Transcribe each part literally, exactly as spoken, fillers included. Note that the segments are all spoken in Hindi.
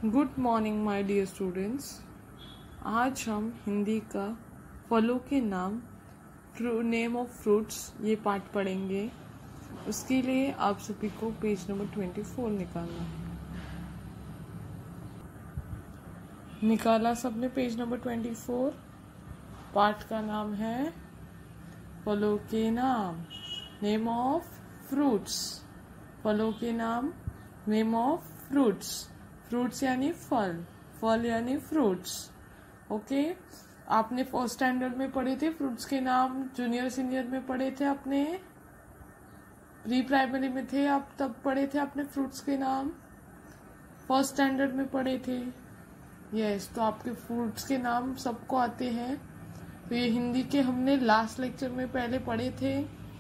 Good morning my dear students. आज हम हिंदी का फलों के नाम नेम ऑफ फ्रूट्स ये पार्ट पढ़ेंगे। उसके लिए आप सभी को पेज नंबर ट्वेंटी फोर निकालना है। निकाला सबने page number twenty four. Part का नाम है फलों के नाम, नेम ऑफ फ्रूट्स। फलों के नाम, नेम ऑफ फ्रूट्स। फ्रूट्स यानी फल, फल यानी फ्रूट्स। ओके, आपने फर्स्ट स्टैंडर्ड में पढ़े थे फ्रूट्स के नाम, जूनियर सीनियर में पढ़े थे आपने, प्री प्राइमरी में थे आप तब पढ़े थे आपने फ्रूट्स के नाम, फर्स्ट स्टैंडर्ड में पढ़े थे। यस, तो आपके फ्रूट्स के नाम सबको आते हैं। तो ये हिंदी के हमने लास्ट लेक्चर में पहले पढ़े थे।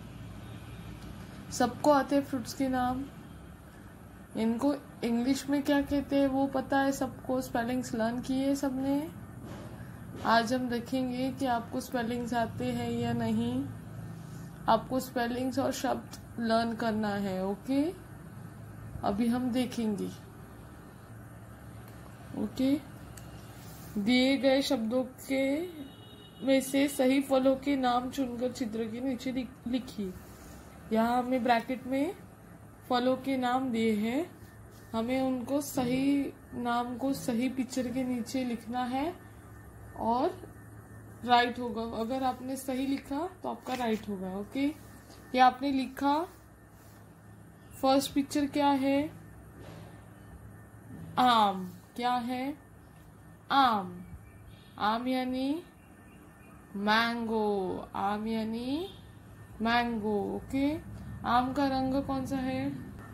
सबको आते हैं फ्रूट्स के नाम। इनको इंग्लिश में क्या कहते हैं वो पता है सबको, स्पेलिंग्स लर्न किए सबने। आज हम देखेंगे कि आपको स्पेलिंग्स आते हैं या नहीं। आपको स्पेलिंग्स और शब्द लर्न करना है। ओके, अभी हम देखेंगे। ओके, दिए गए शब्दों के में से सही फलों के नाम चुनकर चित्र के नीचे लिखिए। यहाँ हमें ब्रैकेट में फलों के नाम दिए हैं, हमें उनको सही नाम को सही पिक्चर के नीचे लिखना है और राइट होगा। अगर आपने सही लिखा तो आपका राइट होगा। ओके, ये आपने लिखा। फर्स्ट पिक्चर क्या है? आम। क्या है? आम। आम यानी मैंगो। आम यानी मैंगो। ओके, आम का रंग कौन सा है?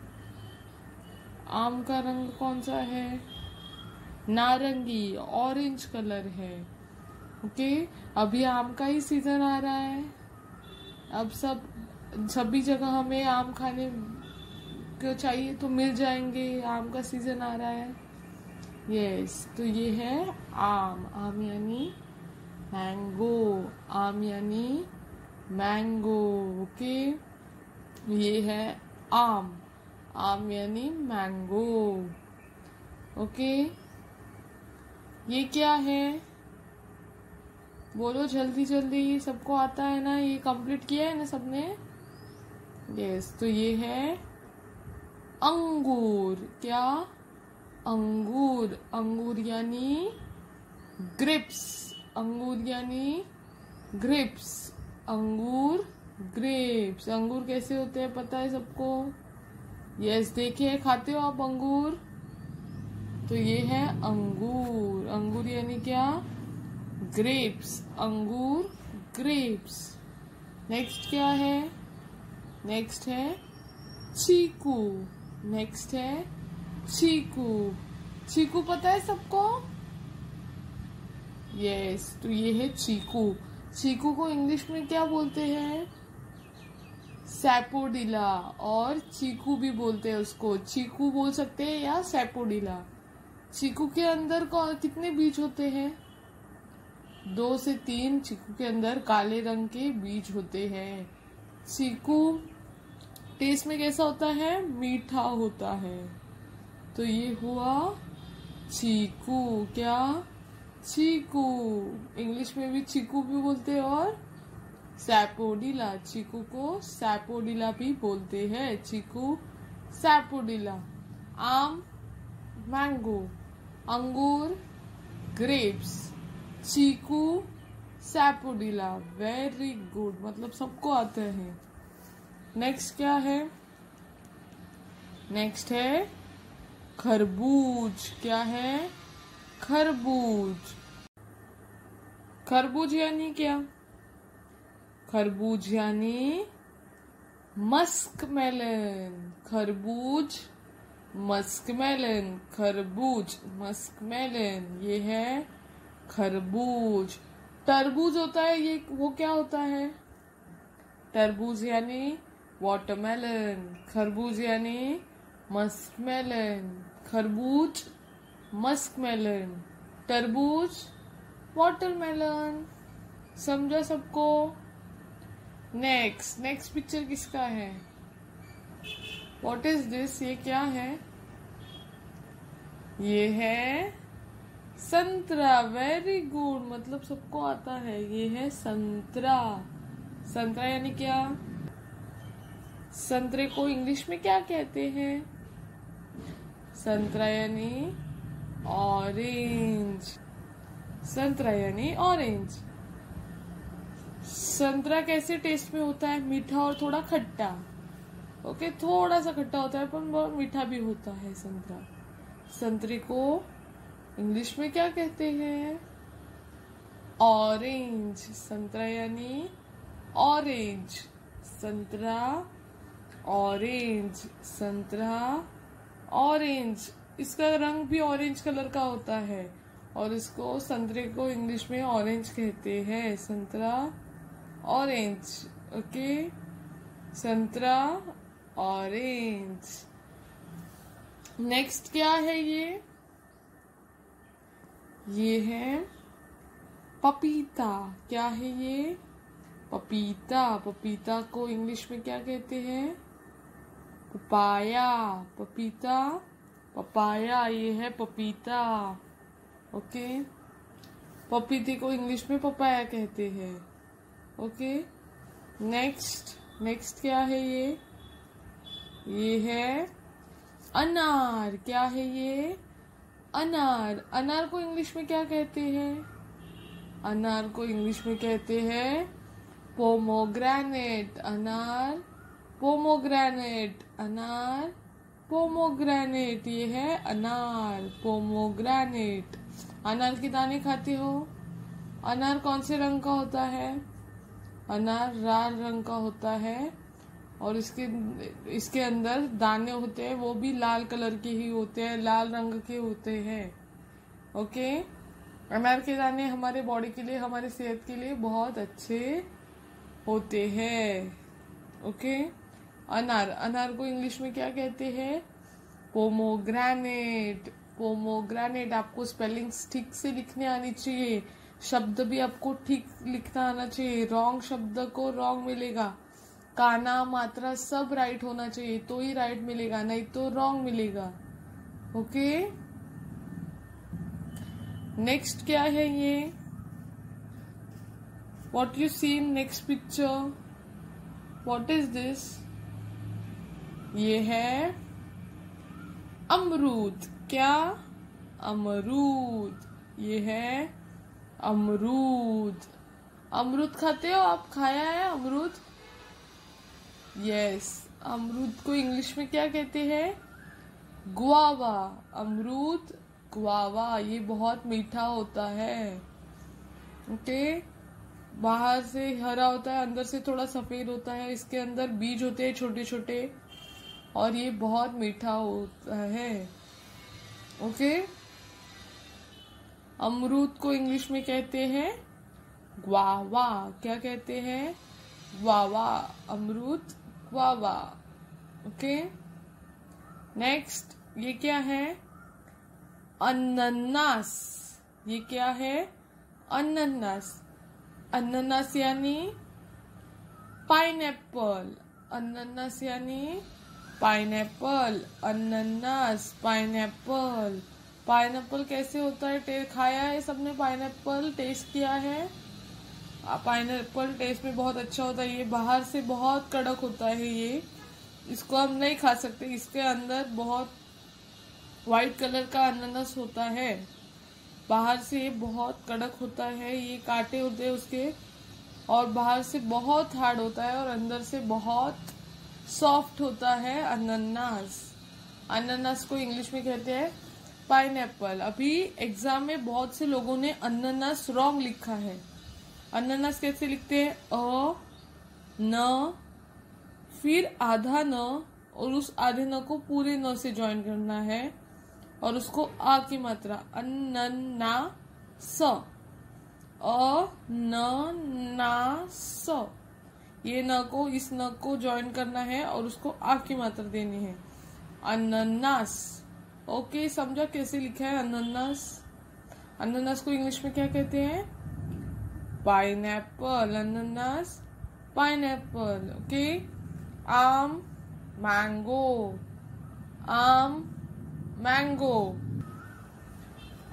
आम का रंग कौन सा है? नारंगी, ऑरेंज कलर है। ओके, अभी आम का ही सीजन आ रहा है। अब सब सभी जगह हमें आम खाने को चाहिए तो मिल जाएंगे। आम का सीजन आ रहा है। यस, तो ये है आम। आम यानी मैंगो। आम यानी मैंगो। ओके, ये है आम। आम यानी मैंगो। ओके, ये क्या है? बोलो जल्दी जल्दी, सबको आता है ना? ये कंप्लीट किया है ना सबने? यस, तो ये है अंगूर। क्या? अंगूर। अंगूर यानी ग्रेप्स। अंगूर यानी ग्रेप्स। अंगूर ग्रेप्स। अंगूर कैसे होते हैं पता है सबको? यस, देखिए खाते हो आप अंगूर? तो ये है अंगूर। अंगूर यानी क्या? ग्रेप्स। अंगूर ग्रेप्स। नेक्स्ट क्या है? नेक्स्ट है चीकू। नेक्स्ट है चीकू। चीकू पता है सबको? यस, तो ये है चीकू। चीकू को इंग्लिश में क्या बोलते हैं? सैपोडिला, और चीकू भी बोलते हैं उसको। चीकू बोल सकते हैं या सैपोडिला। चीकू के अंदर कितने बीज होते हैं? दो से तीन चीकू के अंदर काले रंग के बीज होते हैं। चीकू टेस्ट में कैसा होता है? मीठा होता है। तो ये हुआ चीकू। क्या? चीकू। इंग्लिश में भी चीकू भी बोलते हैं और सैपोडिला। चीकू को सैपोडिला भी बोलते हैं। चीकू सैपोडिला। आम मैंगो, अंगूर ग्रेप्स, चीकू सैपोडिला। वेरी गुड, मतलब सबको आते हैं। नेक्स्ट क्या है? नेक्स्ट है खरबूज। क्या है? खरबूज। खरबूज यानी क्या? खरबूज यानी मस्क मेलन। खरबूज मस्क मेलन। खरबूज मस्क मेलन, ये है खरबूज। तरबूज होता है, ये वो क्या होता है? तरबूज यानी वाटरमेलन। खरबूज यानी मस्क मेलन। खरबूज मस्क मेलन, तरबूज वाटरमेलन। समझा सबको? नेक्स्ट नेक्स्ट पिक्चर किसका है? What is this? ये क्या है? ये है संतरा। वेरी गुड, मतलब सबको आता है। ये है संतरा। संतरा यानी क्या? संतरे को इंग्लिश में क्या कहते हैं? संतरा यानी ऑरेंज। संतरा यानी ऑरेंज। संतरा कैसे टेस्ट में होता है? मीठा और थोड़ा खट्टा। ओके, थोड़ा सा खट्टा होता है पर बहुत मीठा भी होता है संतरा। संतरे को इंग्लिश में क्या कहते हैं? ऑरेंज। संतरा यानी ऑरेंज। संतरा ऑरेंज। संतरा ऑरेंज। इसका रंग भी ऑरेंज कलर का होता है और इसको संतरे को इंग्लिश में ऑरेंज कहते हैं। संतरा ऑरेंज। ओके, संतरा ऑरेंज। नेक्स्ट क्या है? ये ये है पपीता। क्या है ये? पपीता। पपीता को इंग्लिश में क्या कहते हैं? पपाया। पपीता, पपाया। ये है पपीता। ओके, पपीते को इंग्लिश में पपाया कहते हैं। ओके, नेक्स्ट नेक्स्ट क्या है? ये ये है अनार। क्या है ये? अनार। अनार को इंग्लिश में क्या कहते हैं? अनार को इंग्लिश में कहते हैं पोमोग्रेनेट। अनार पोमोग्रेनेट। अनार पोमोग्रेनेट। ये है अनार, पोमोग्रेनेट। अनार के दाने खाते हो? अनार कौन से रंग का होता है? अनार लाल रंग का होता है और इसके इसके अंदर दाने होते हैं, वो भी लाल कलर के ही होते हैं, लाल रंग के होते हैं। ओके, अनार के दाने हमारे बॉडी के लिए, हमारे सेहत के लिए बहुत अच्छे होते हैं। ओके, अनार। अनार को इंग्लिश में क्या कहते हैं? पोमोग्रेनेट। पोमोग्रेनेट। आपको स्पेलिंग्स ठीक से लिखने आनी चाहिए, शब्द भी आपको ठीक लिखना आना चाहिए। रॉन्ग शब्द को रॉन्ग मिलेगा, काना मात्रा सब राइट होना चाहिए तो ही राइट मिलेगा, नहीं तो रॉन्ग मिलेगा। ओके, नेक्स्ट क्या है? ये what you see in next picture, what is this? ये है अमरूद। क्या? अमरूद। ये है अमरूद। अमरूद खाते हो आप? खाया है अमरूद? यस। अमरूद को इंग्लिश में क्या कहते हैं? गुआवा। अमरूद, गुआवा। ये बहुत मीठा होता है। ओके, बाहर से हरा होता है, अंदर से थोड़ा सफेद होता है, इसके अंदर बीज होते हैं छोटे छोटे और ये बहुत मीठा होता है। ओके, अमरूद को इंग्लिश में कहते हैं ग्वावा। क्या कहते हैं? ग्वावा। अमरूद, ग्वावा। ओके, नेक्स्ट ये क्या है? अनन्नास। ये क्या है? अनन्नास। अनन्नास यानी पाइनएप्पल। अनन्नास यानी पाइनएप्पल। अनन्नास, पाइनएप्पल। पाइनएप्पल कैसे होता है? टेस्ट खाया है सबने? पाइनएप्पल टेस्ट किया है? पाइनएप्पल टेस्ट में बहुत अच्छा होता है। ये बाहर से बहुत कड़क होता है, ये इसको हम नहीं खा सकते। इसके अंदर बहुत व्हाइट कलर का अनानास होता है, बाहर से बहुत कड़क होता है, ये कांटे होते हैं उसके, और बाहर से बहुत हार्ड होता है और अंदर से बहुत सॉफ्ट होता है अनानास। अनानास को इंग्लिश में कहते हैं पाइनएप्पल। अभी एग्जाम में बहुत से लोगों ने अनानास रॉन्ग लिखा है। अनानास कैसे लिखते हैं? अ, न, फिर आधा न और उस आधे न को पूरे न से ज्वाइन करना है और उसको आ की मात्रा अन्नना स। अ न ना स, ये न को इस न को ज्वाइन करना है और उसको आ की मात्रा देनी है। अनन्नास। ओके, समझा कैसे लिखा है अनन्नास? अनन्नास को इंग्लिश में क्या कहते हैं? पाइनएप्पल। अनन्नास, पाइनएप्पल। ओके, आम, मैंगो। आम, मैंगो।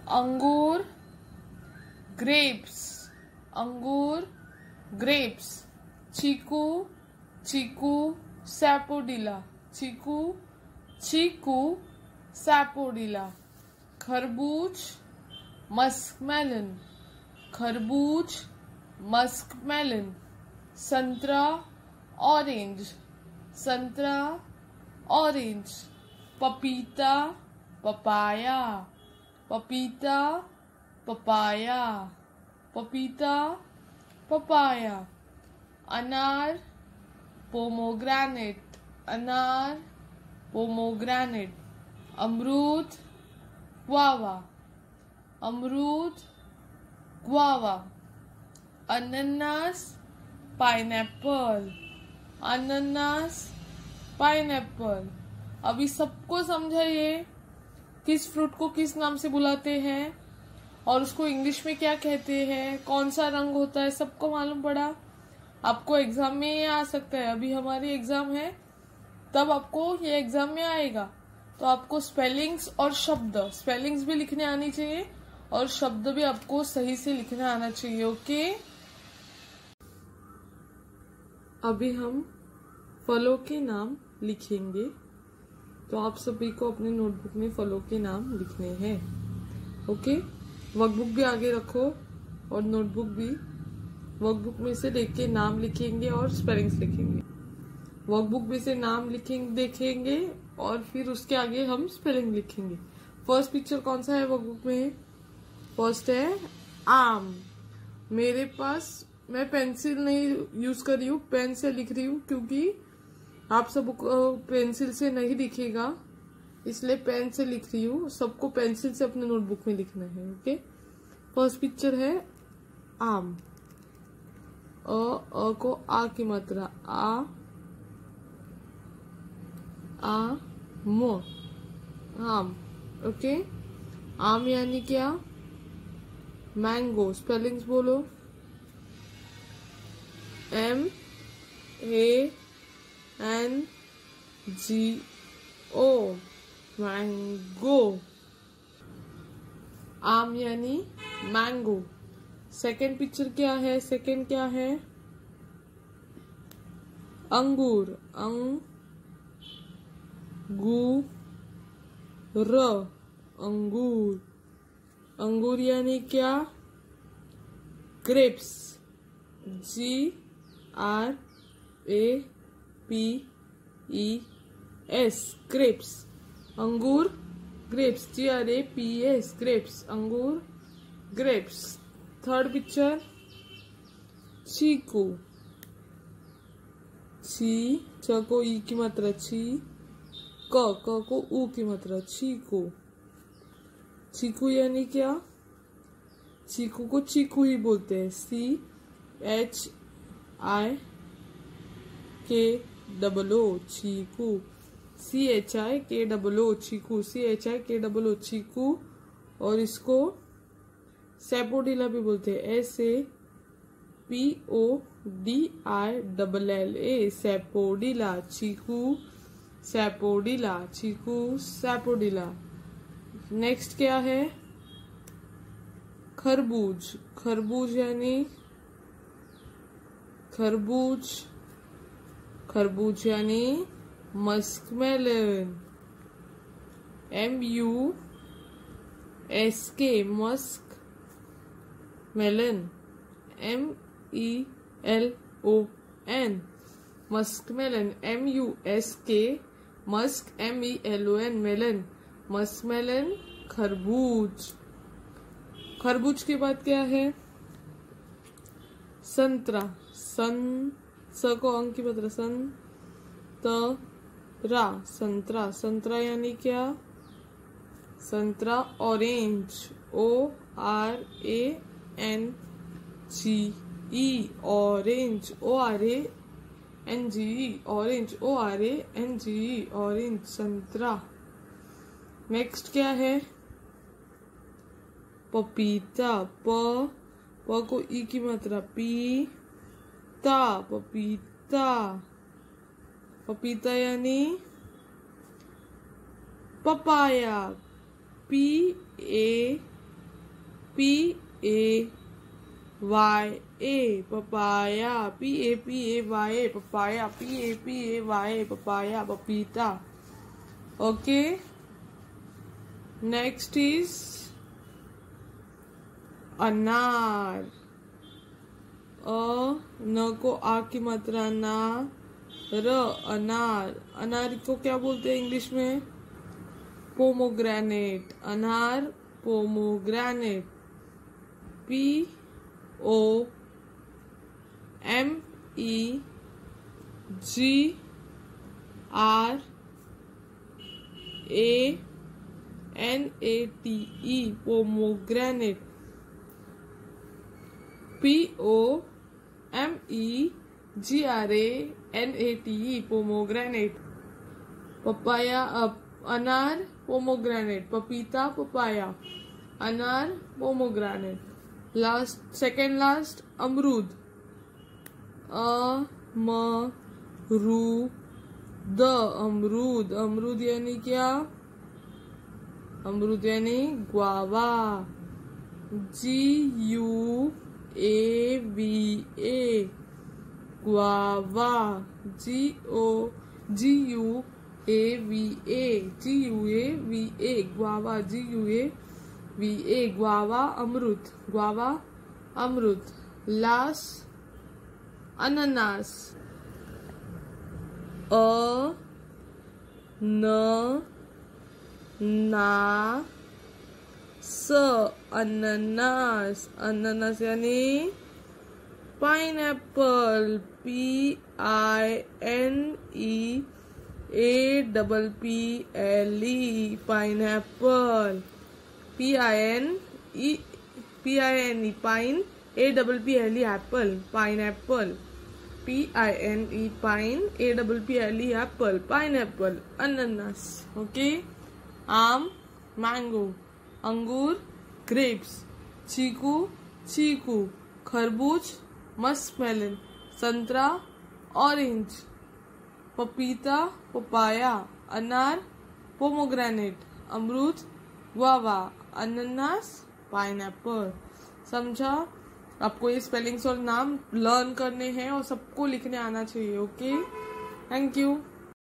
अंगूर ग्रेप्स, अंगूर ग्रेप्स। चीकू चीकू सैपोडिला, चीकू चीकू सैपोडिला। खरबूज मस्कमेलन, खरबूज मस्कमेलन। संतरा ऑरेंज, संतरा ऑरेंज। पपीता पपाया, पपीता पपाया, पपीता पपाया। अनार पोमोग्रेनेट, अनार पोमोग्रेनेट। अमरूद ग्वावा, अमरूद ग्वावा। अनानास पाइनएप्पल, अनानास पाइनएप्पल। अभी सबको समझाइए किस फ्रूट को किस नाम से बुलाते हैं और उसको इंग्लिश में क्या कहते हैं, कौन सा रंग होता है, सबको मालूम पड़ा। आपको एग्जाम में ये आ सकता है, अभी हमारी एग्जाम है तब आपको ये एग्जाम में आएगा। तो आपको स्पेलिंग्स और शब्द, स्पेलिंग्स भी लिखने आनी चाहिए और शब्द भी आपको सही से लिखना आना चाहिए। ओके, अभी हम फलों के नाम लिखेंगे, तो आप सभी को अपने नोटबुक में फलों के नाम लिखने हैं। ओके, वर्कबुक भी आगे रखो और नोटबुक भी। वर्कबुक में से देख के नाम लिखेंगे और स्पेलिंग्स लिखेंगे। वर्कबुक में से नाम लिखेंगे देखेंगे और फिर उसके आगे हम स्पेलिंग लिखेंगे। फर्स्ट पिक्चर कौन सा है वर्कबुक में? फर्स्ट है आम। मेरे पास, मैं पेंसिल नहीं यूज कर रही हूँ, पेन से लिख रही हूँ क्योंकि आप सबको पेंसिल से नहीं दिखेगा, इसलिए पेन से लिख रही हूँ। सबको पेंसिल से अपने नोटबुक में लिखना है। ओके, फर्स्ट पिक्चर है आम। अ, अ को आ की मात्रा आ, आ मो, आम। ओके, आम यानी क्या? मैंगो। स्पेलिंग्स बोलो। M A N G O, mango. आम यानी मैंगो। सेकेंड पिक्चर क्या है? सेकेंड क्या है? अंगूर। अंग गु र, अंगूर। अंगूर यानी क्या? Grapes. G R A P E S, grapes. अंगूर grapes, G R A P S, grapes, अंगूर ग्रेप्स। थर्ड पिक्चर चीकू। छी, च को ई की मात्रा छी, क, क को ऊ की मात्रा चीकू। चीकू यानी क्या? चीकू को चीकू ही बोलते हैं। सी एच आई के double O, Chiku. C H I के double O, Chiku. C H I के डबल ओ, चीकू। और इसको सैपोडिला भी बोलते हैं। S A P O D I double L A, sapodilla. चीकू सैपोडिला, चीकू सैपोडिला। नेक्स्ट क्या है? खरबूज। खरबूज यानी खरबूज, खरबूज यानी muskmelon. M U S K, musk melon. M E L O N, muskmelon. M U S K, musk, M E L O N, melon, muskmelon, खरबूज। खरबूज के बाद क्या है? संतरा। सन, स को अंक की मात्रा सन, त रा, संतरा। संतरा यानी क्या? संतरा। Orange. O R A N G E, orange. O R A N G E, orange. O R A N G E, orange, संतरा। नेक्स्ट क्या है? पपीता। प, प को ई की मात्रा पी, ता, पपीता। पपीता यानी papaya. P A P A Y A papaya, P A P A Y A papaya, P A P A Y A papaya, पपीता। ओके, नेक्स्ट इज अनार। अ न को आ की मात्रा ना, र, अनार। अनार को क्या बोलते हैं इंग्लिश में? पोमोग्रेनेट। अनार, pomegranate. P O M E G R A N A T E, pomegranate. P O M E G R A N A T E, pomegranate. Papaya, अनार, पोमोग्रेनेट। पपीता, पपाया। अनार, पोमोग्रेनेट। लास्ट, सेकेंड लास्ट, अमरूद। अ म रू द, अमरूद। अमरूद यानी क्या? अमरूद यानी guava. G U A V A, guava. G O G U A V A, G U A V A, guava. G U A V A, guava, अमरूद। ग्वावा, अमरूद। लास्ट, अनानास। अ न ना स, अनानास। अनानास यानी pineapple. P I N E A double P L E, pineapple. P I N E P I N E pine, A double P L E apple, pineapple. P I N E pine, A double P L E apple, pineapple. अनानास। ओके, आम, मैंगो। अंगूर, ग्रेप्स। चीकू, चीकू। खरबूज, मस्कमेलन। संतरा, ऑरेंज। पपीता, पपाया। अनार, पोमोग्रेनेट। अमरूद, गुआवा। अनानास, पाइनएप्पल। समझा? आपको ये स्पेलिंग्स और नाम लर्न करने हैं और सबको लिखने आना चाहिए। Okay, thank you.